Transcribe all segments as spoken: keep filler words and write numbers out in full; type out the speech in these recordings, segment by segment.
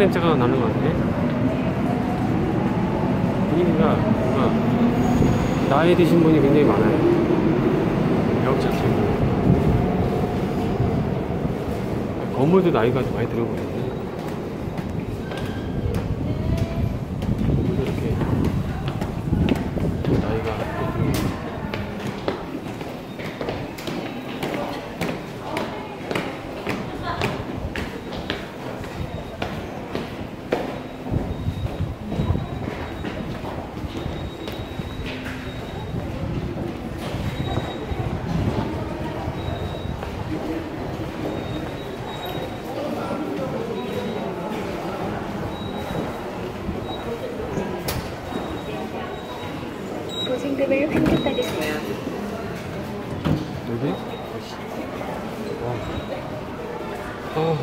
냄새가 나는 것 같네. 분위기가 뭔가 나이 드신 분이 굉장히 많아요. 역 자체고 건물도 나이가 많이 들어 보이네. 건물도 이렇게 나이가 들어. 고생금을 환급받으세요. 여기? 와. 아.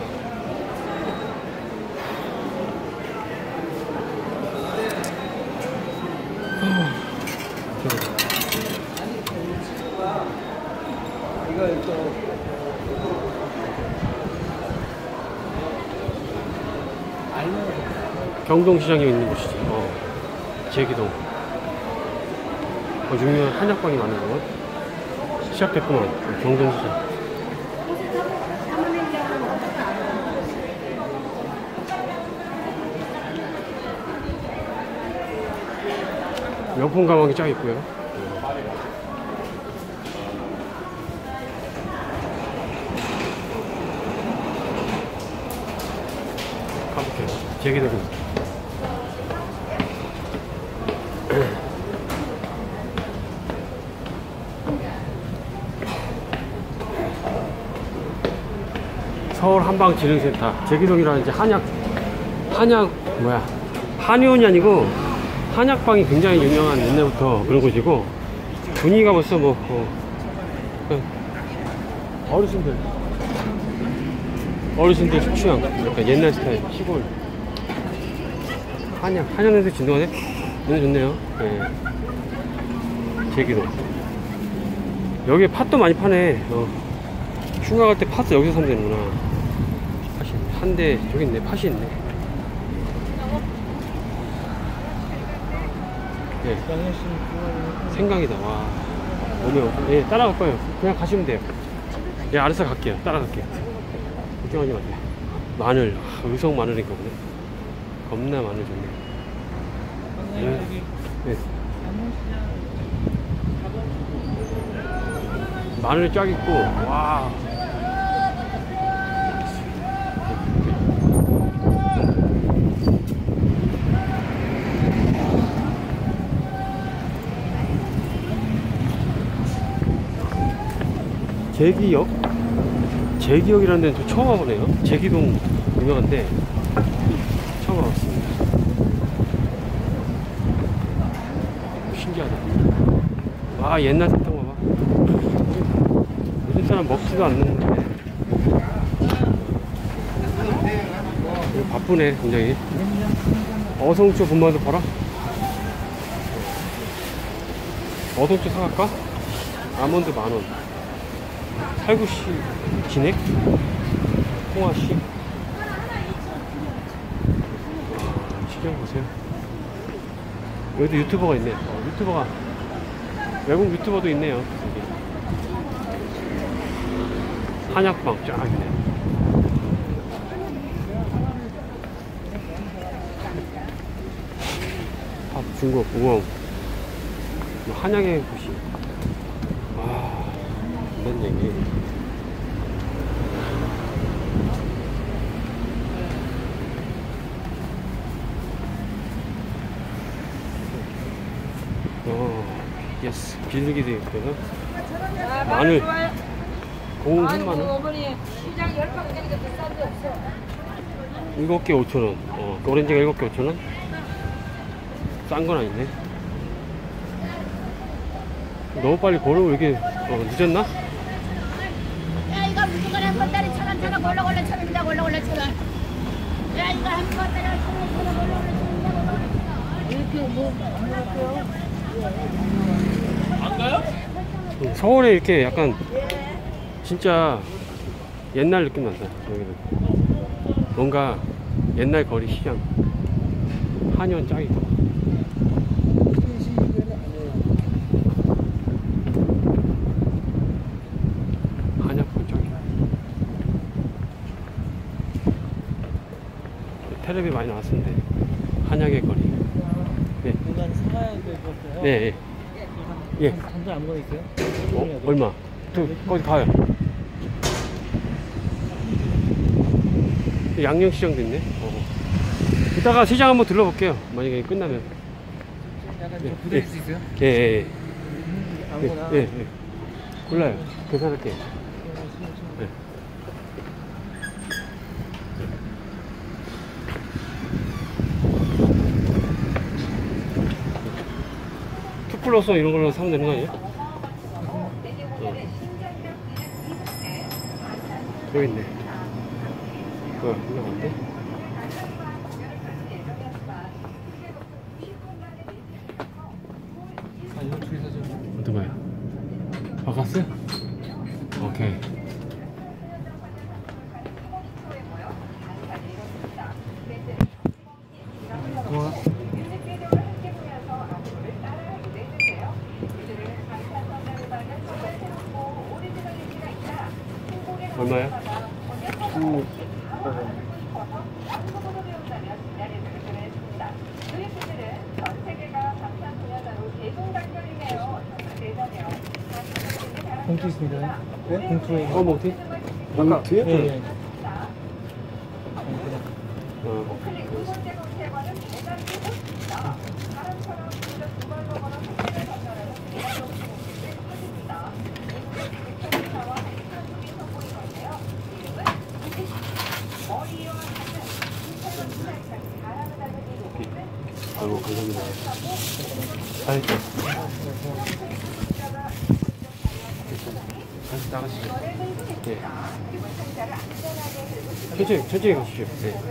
이거 또 경동시장에 있는 곳이지. 어. 제기동. 어, 유명한 한약방이 많은 곳. 시작됐구만. 경동시장. 명품 가방이 쫙 있고요. 가볼게요. 제기동입니다. 서울 한방지능센터 제기동이라는 이제 한약 한약 뭐야 한의원이 아니고 한약방이 굉장히 유명한 옛날부터 그런 곳이고 분위기가 벌써 뭐 어, 어르신들 어르신들 숙취향 약간 옛날 스타일 시골 한약 한약 냄새 진동하네. 너무 좋네요. 네. 제기동 여기에 팥도 많이 파네. 어. 휴가 갈 때 팥도 여기서 사면 되는구나. 팥이 한 대 저기 있네. 팥이 있네. 네. 생강이다. 와. 오면 예, 따라갈 거예요. 그냥 가시면 돼요. 예, 알아서 갈게요. 따라갈게요. 걱정하지 마세요. 마늘. 아, 의성 마늘인가 보네. 겁나 마늘 좋네. 네. 네. 마늘 쫙 있고, 와. 제기역? 제기역이라는 데는 또 처음 와보네요. 제기동 유명한데 처음 와봤습니다. 신기하다. 와, 옛날 사탕 봐봐. 요즘 사람 먹지도 않는데 바쁘네 굉장히. 어성초 분말도 팔아? 어성초 사갈까? 아몬드 만원. 살구씨 진액? 홍화씨? 와, 시경 보세요. 여기도 유튜버가 있네. 어, 유튜버가 외국 유튜버도 있네요. 여기. 한약방 쫙 있네. 밥, 중국, 우엉. 한약의 곳이. 와, 이런 얘기. 어, 예스. 비둘기도 있거든. 마늘. 고운 흑마늘. 어머니 시장 열 방짜리가 비싼 데 없어. 일곱 개 오천 원. 어, 오렌지가 일곱 개 오천 원? 싼 건 아닌데. 너무 빨리 걸으면 이게 어, 늦었나? 야, 이거 무조건 한 번짜리 천 원, 천 원, 올라 올라 천 원이다, 올라 올라 천 원. 야, 이거 한 번짜리 천 원, 천 원, 올라 올라 천 원이다, 올라 올라. 이렇게 뭐 안 먹을게요? 안 가요? 서울에 이렇게 약간 진짜 옛날 느낌 난다. 여기는 뭔가 옛날 거리 시장. 한의원 짱이다. 한약품 짱이다. 텔레비 많이 나왔었는데 한약의 거리. 네. 이건 사가야 될 것같요 네, 예. 예. 단자 아무거나 있어요? 어? 얼마? 저, 거기 가요. 양념시장도 있네. 어. 이따가 시장 한번 둘러볼게요. 만약에 끝나면. 약간 예, 좀 부대일 예. 수 있어요? 예, 예, 예. 아무거나. 예, 예, 예. 골라요. 계산할게요. 예. 투 플러스 이런 걸로 사면 되는 거 아니에요? 어. 여기 있네. 뭐야, 이거 안 돼? 아, 이거 둘이서 좀. 어떤 거야? 바카스? 오케이. 고마워. 얼마야? 구. 봉투 있습니다. 네? 봉투에. 어, 뭐지? 봉투요? 네. 네. 어. 아이고, 감사합니다. 아이고. 다시 나가시죠. 네. 천천히, 천천히 가시죠. 네.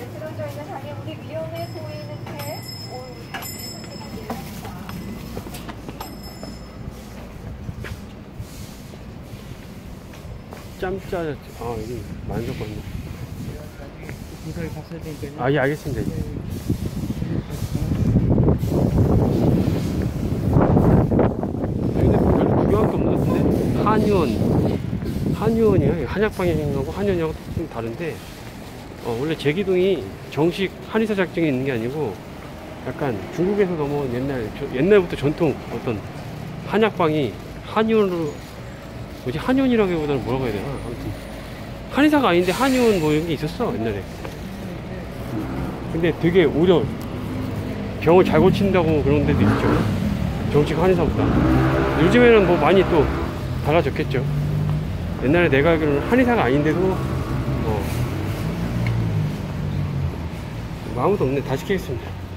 짬짜, 아, 여기 만족받네. 공사를 봤어야 되니까요. 아, 예, 알겠습니다. 여기는 별로 구경할 게 없는 것 같은데? 한의원. 한의원이요. 한약방향하고 한의원하고 좀 다른데, 어, 원래 제기동이 정식 한의사 자격증이 있는 게 아니고, 약간 중국에서 넘어온 옛날, 저, 옛날부터 전통 어떤 한약방이 한의원으로, 뭐지, 한의원이라기보다는 뭐라고 해야 되나? 아무튼. 한의사가 아닌데 한의원 뭐 이런 게 있었어, 옛날에. 근데 되게 오히려 병을 잘 고친다고 그런 데도 있죠. 정식 한의사보다. 요즘에는 뭐 많이 또 달라졌겠죠. 옛날에 내가 알기로는 한의사가 아닌데도, 어. 뭐 아무도 없네. 다시 키겠습니다.